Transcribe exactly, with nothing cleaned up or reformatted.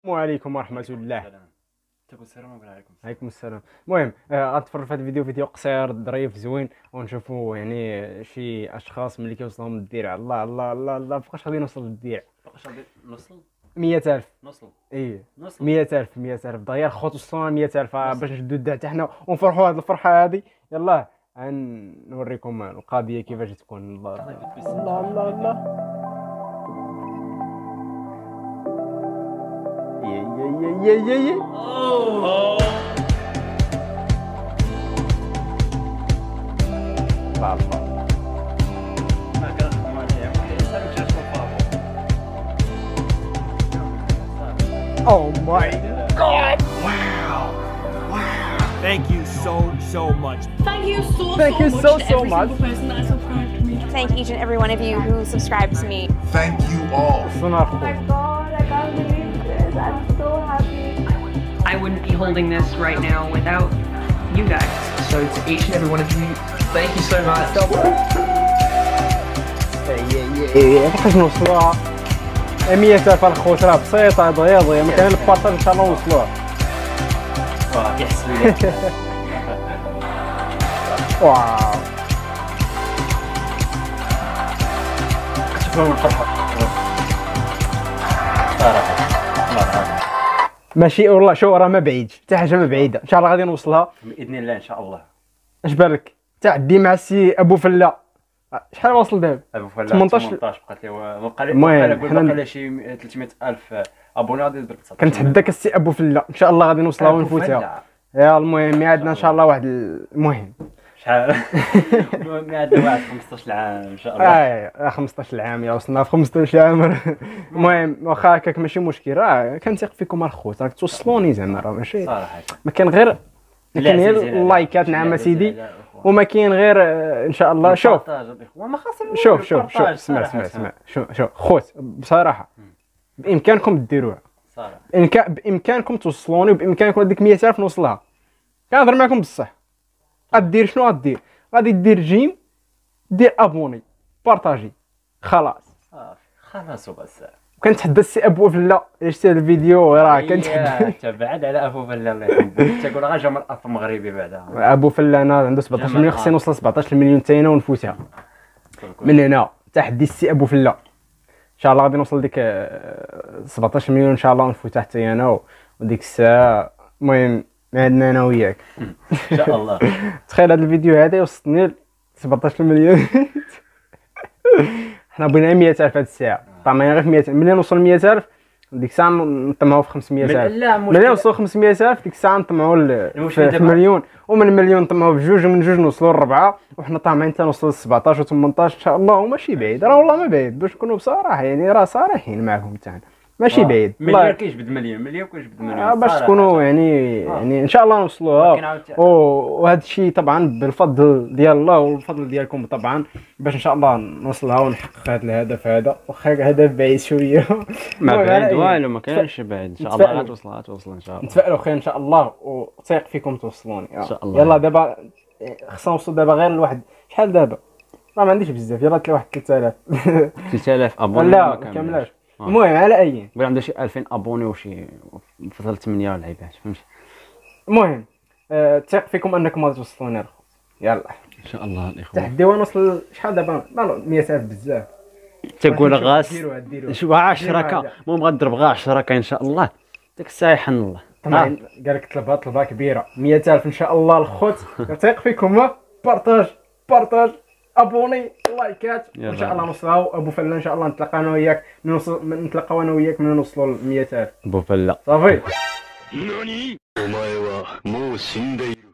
السلام عليكم ورحمة الله. تقول السلام عليكم. عليكم السلام. المهم آه، غنتفرج في هذا الفيديو فيديو قصير ظريف زوين ونشوفوا يعني شي اشخاص ملي كيوصلهم الدرع. الله الله الله الله فوقاش غادي نوصل للدرع؟ فوقاش غادي نوصل؟ مية ألف. نوصل ايه نوصل مية ألف مية ألف دغيا الخوت وصلنا مية ألف باش نشدو الدرع حتى حنا ونفرحوا هذه الفرحة هذه. يلاه نوريكم القضية كيفاش تكون. الله الله الله الله يا يا يا يا بابا ما كنخدموا عليها ولكن مجاش الفابور. Oh my god! Thank you so, so much. Thank you so, Thank so you much so, to so every much. single person that subscribed to me. Thank each and every one of you who subscribed to me. Thank you all. صنع Oh my god, I can't believe this. I'm so happy. I wouldn't be holding this right now without you guys. So to each and every one of you, thank you so much. فوقاش نوصلوها؟ مية ألف الخوت راه بسيطة دغيا دغيا ما كان البارطاج ان شاء الله نوصلوها. واه كيحسبوا لي واو شوفوا الفرحه صراحه. ماشي والله شو راه ما بعيدش حتى حاجة ما بعيدة ان شاء الله غادي نوصلها باذن الله ان شاء الله. اش بالك تعدي مع السي ابو فلا شحال واصل دابا؟ ابو فلا ثمنطاش. ثمنطاش بقات لي ما بقى لي المهم، بقى حنا- لي شي ثلاثمية ألف ابوني غادي يضرب تسعطاش. كنتحداك السي ابو فلا ان شاء الله غادي نوصلها أبو ونفوتها. فلا. يا المهم عندنا ان شاء الله واحد المهم شحال ما عندنا واحد خمسطاش عام ان شاء الله. اه خمسطاش عام يا وصلنا في خمسطاش عام. المهم واخا هكاك ماشي مشكل راه كنثيق فيكم الخوت راك توصلوني زعما راه ماشي صراحه ما كان غير ما لا كان غير عزيزي، لا، لا. اللايكات لا نعم عزيزي، سيدي لا، أخوة. وما كاين غير آه، ان شاء الله شوف البارطاج الإخوة. ما خاص شوف شوف شوف البارطاج اسمع صراحة. اسمع اسمع شوف شوف خوت بصراحه بامكانكم ديروها صراحه بإمكان- بامكانكم توصلوني وبامكانكم هذيك مية ألف نوصلها. كنهضر معكم بصح غدير شنو غدير؟ غادي دير جيم دير ابوني بارطاجي خلاص. صافي خلاص وبس. كنتحدى السي ابو فلا الا شتي هذا الفيديو راه كنتحدى انت بعد على ابو فلا الله يحفظك. تقول غا جمال اف مغربي بعدا. ابو فلا انا عنده سبعطاش جمال مليون خصني آه. نوصل سبعطاش مليون حتى انا ونفوتها من هنا. تحدي السي ابو فلا ان شاء الله غادي نوصل ديك آه، سبعطاش مليون ان شاء الله ونفوتها حتى انا وديك الساعه. المهم ما عندنا انا وياك ان شاء الله. تخيل هذا الفيديو هذا يوصلني ل سبعطاش مليون. حنا بغينا مية ألف هاد الساعه طمعنا غير في مية ملي نوصل مية ألف ديك الساعه نطمعوا في خمسمية من- ألف. لا ملي مشكل نوصلوا خمسمية ألف ديك الساعه نطمعوا ل- المشكل في في دابا- مليون ومن مليون نطمعوا في جوج ومن جوج نوصلوا لربعه وحنا طامعين حتى نوصلوا ل سبعطاش و ثمنطاش ان شاء الله. وماشي بعيد راه والله ما بعيد باش نكونوا بصراحه يعني راه صريحين معكم تاعنا ماشي بعيد مليون والله. كيجبد مليون مليون كيجبد مليون. آه، باش صراحة. تكونوا يعني يعني ان شاء الله ولكن نوصلوها. عاود- و- وهذا الشيء طبعا بالفضل ديال الله والفضل ديالكم طبعا باش ان شاء الله نوصلها ونحقق هذا الهدف هذا واخا هدف بعيد شويه. ما المهم بعيد على أي- والو ما كاينش بعيد ان شاء الله نتفائلوا. غتوصل غتوصل ان شاء الله. نتفائلوا خير ان شاء الله وثيق فيكم توصلوني. إن شاء الله. يلا دابا خصنا نوصل دابا غير لواحد شحال دابا راه ما عنديش بزاف يلا تلاقي واحد ثلاثة آلاف. ثلاثة آلاف ابوني لا ما ما كاملاش. آه. المهم على اي بغي عنده شي ألفين ابوني وشي فضل ثمانية لعيبات فهمتي. المهم آه، ثيق فيكم انكم غادي توصلوني الخوت. يلا ان شاء الله الاخوه. تحدي ونوصل شحال دابا مية ألف بزاف. تقول ولكن غاس ديروها- ديروها. شوف عشرة ديروها كا هذا. المهم غنضرب غا عشرة كا ان شاء الله ديك الساعه يحن الله. طبعا قال لك طلبها طلبها كبيره مية ألف ان شاء الله الخوت. نثيق فيكم ها؟ بارطاج بارطاج ابوني لايكات يلا. ان شاء الله نوصلوا ابو فلا ان شاء الله نتلاقى انا وياك نوصل نتلاقاو انا وياك من نوصلوا ل مية ألف بو فلا. صافي. お前はもう死んでいる。